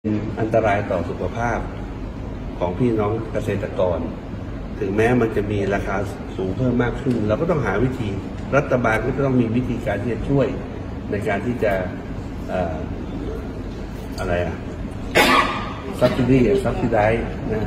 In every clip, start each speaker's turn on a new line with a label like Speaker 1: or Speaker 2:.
Speaker 1: อันตรายต่อสุขภาพของพี่น้องเกษตรกรถึงแม้มันจะมีราคาสูงเพิ่มมากขึ้นเราก็ต้องหาวิธีรัฐบาลก็ต้องมีวิธีการที่จะช่วยในการที่จะsubsidize นะ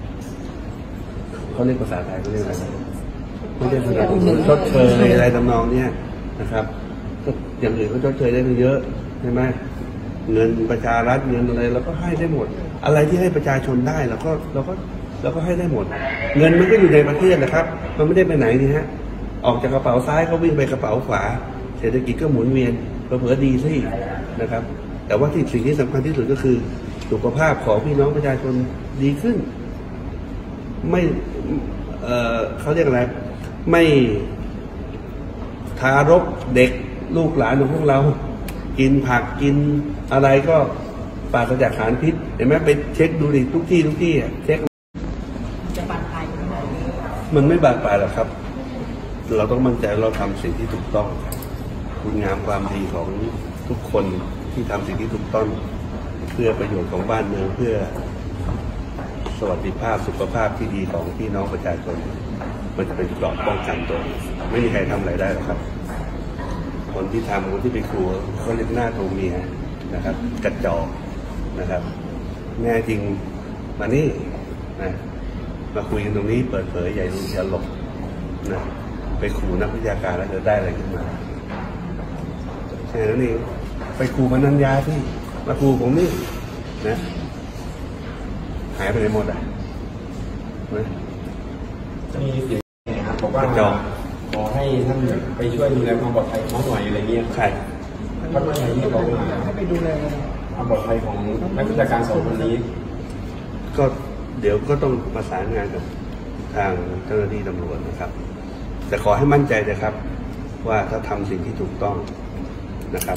Speaker 1: เขาเรียกภาษาไทยเขาเรียกอะไรไม่ได้สนับสนุนชดเชยอะไรทำนองเนี้ยนะครับก็อย่างอื่นก็ชดเชยได้เยอะใช่ไหมเงินประชารัฐเงินอะไรเราก็ให้ได้หมดอะไรที่ให้ประชาชนได้เราก็ให้ได้หมดเงินมันก็อยู่ในประเทศนะครับมันไม่ได้ไปไหนนี่ฮะออกจากกระเป๋าซ้ายก็วิ่งไปกระเป๋าขวาเศรษฐกิจก็หมุนเวียนเผลอๆดีซะอีกนะครับแต่ว่าสิ่งที่สำคัญที่สุดก็คือสุขภาพของพี่น้องประชาชนดีขึ้นไม่เขาเรียกอะไรไม่ทารกเด็กลูกหลานของพวกเรากินผักกินอะไรก็ปราศจากสารพิษเห็นไหมไปเช็คดูดิทุกที่เช็ค
Speaker 2: จะบานปลาย
Speaker 1: มันไม่บานปลายหรอกครับเราต้องมั่นใจเราทำสิ่งที่ถูกต้องคุณงามความดีของทุกคนที่ทำสิ่งที่ถูกต้องเพื่อประโยชน์ของบ้านเมืองเพื่อสวัสดิภาพสุขภาพที่ดีของพี่น้องประชาชนมันจะเป็นเกราะป้องกันตัวไม่มีใครทำอะไรได้หรอกครับคนที่ทำคนที่ไปครัวเขาเรียกหน้าโทเมียนะครับกระจอกนะครับแน่จริงมานี่นะมาคุยกันตรงนี้เปิดเผยใหญ่รู้อย่าหลบนะไปขู่นักวิชาการแล้วจะได้อะไรขึ้นมาใช่แล้วนี่ไปขู่มานัญญาที่มาขู่ผมนี่นะหายไปไหนหมดอ่ะนะ
Speaker 3: มีเสียงนะครับบอกว่าขอให้ท่านไปช่วยดูแลความปลอดภัยของหน่วยอะไรเงี้ย
Speaker 1: ใช่
Speaker 3: ท่านว่าอย่างนี้บอกว่า
Speaker 2: ให้ไปดูแล
Speaker 3: ความปลอดภัยของนักวิชาการสองคนนี้
Speaker 1: ก็เดี๋ยวก็ต้องประสานงานกับทางเจ้าหน้าที่ตำรวจนะครับแต่ขอให้มั่นใจนะครับว่าถ้าทำสิ่งที่ถูกต้องนะครับ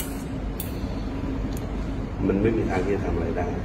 Speaker 1: มันไม่มีทางที่จะทำอะไรได้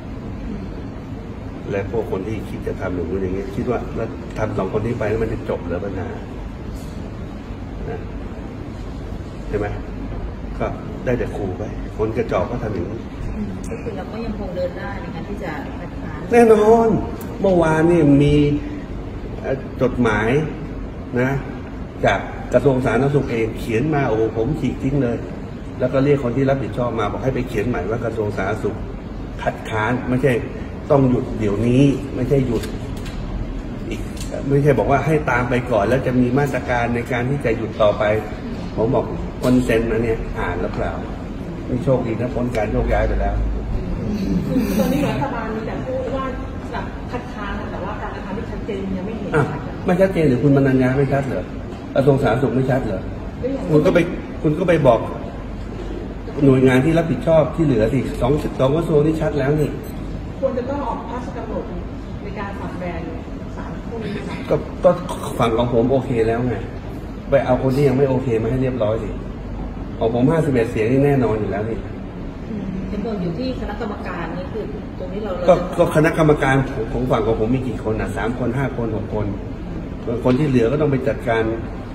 Speaker 1: และพวกคนที่คิดจะทำอย่างนี้คิดว่าแล้วทำสองคนนี้ไปแล้วมันจะจบหรือปัญหานะใช่ไหมก็ได้แต่ขู่ไปคนกระจอกก็ทำอย่างนี้
Speaker 2: ก็คือเราก็ยังคงเดินได้ในการที่จะคัดค้าน
Speaker 1: แน่นอนเมื่อวานนี่มีจดหมายนะจากกระทรวงสาธารณสุขเองเขียนมาโอ้ผมฉีกทิ้งเลยแล้วก็เรียกคนที่รับผิดชอบมาบอกให้ไปเขียนใหม่ว่ากระทรวงสาธารณสุขคัดค้านไม่ใช่ต้องหยุดเดี๋ยวนี้ไม่ใช่หยุดอีกไม่ใช่บอกว่าให้ตามไปก่อนแล้วจะมีมาตรการในการที่จะหยุดต่อไปผมบอกคนเซ็นมาเนี่ยอ่านแล้วเปล่าไม่โชคดีนะพ้นการโยกย้ายไปแล้ว
Speaker 2: ตอนนี้รัฐบาลมีแต่พูดว่าจะคัดค้านแต่ว่าการกระทำที่ชัดเจนยังไม่เห็น
Speaker 1: ไม่ชัดเจนหรือคุณมนัญญาไม่ชัดเหรอกระทรวงสาธารณสุขไม่ชัดเหรอคุณก็ไปบอกหน่วยงานที่รับผิดชอบที่เหลือสิสองกระทรวงนี่ชัดแล้วนี่
Speaker 2: ควรจะต้องออกพระราชกำหนดในการปรับแบนสารพวกนี้
Speaker 1: ก็ฝั่งของผมโอเคแล้วไงไปเอาคนที่ยังไม่โอเคมาให้เรียบร้อยสิของผม51 เสียงนี่แน่นอนอยู่แล้วนี่
Speaker 2: เป็นตัวอยู่ที่คณะกรรมการนี่คือตรงนี้เรา
Speaker 1: ก็คณะกรรมการของฝั่งของผมมีกี่คน3 คน 5 คน 6 คนคนที่เหลือก็ต้องไปจัดการ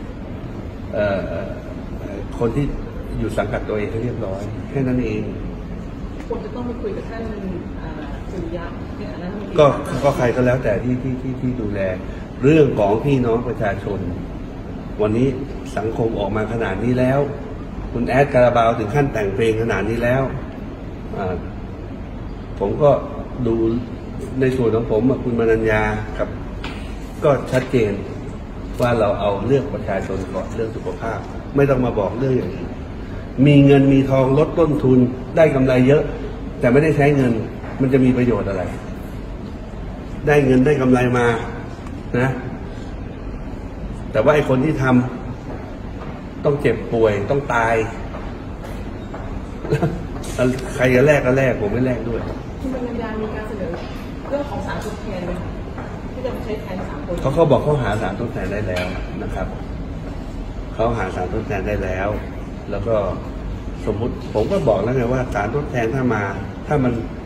Speaker 1: คนที่อยู่สังกัดตัวเองให้เรียบร้อยแค่นั้นเอง
Speaker 2: ควรจะต้องไปคุยกับท่านสุริยะในฐานะ
Speaker 1: ก็ใครก็แล้วแต่ที่ดูแลเรื่องของพี่น้องประชาชนวันนี้สังคมออกมาขนาดนี้แล้วคุณแอดคาราบาวถึงขั้นแต่งเพลงขนาดนี้แล้วผมก็ดูในส่วนของผมคุณมนัญญาครับก็ชัดเจนว่าเราเอาเรื่องประชาชนก่อนเรื่องสุขภาพไม่ต้องมาบอกเรื่องอย่างนี้มีเงินมีทองลดต้นทุนได้กำไรเยอะแต่ไม่ได้ใช้เงินมันจะมีประโยชน์อะไรได้เงินได้กำไรมานะแต่ว่าไอ้คนที่ทำต้องเจ็บป่วยต้องตายใครจะแลกก็แลกผมไม่แลกด้วย
Speaker 2: คุณมนัญญามีการเสนอเรื่องของสารทดแทนที่จะมาใช้แทน3 คน
Speaker 1: เขาบอกเขาหาสารทดแทนได้แล้วนะครับเขาหาสารทดแทนได้แล้วแล้วก็สมมุติผมก็บอกแล้วไงว่าสารทดแทนถ้ามัน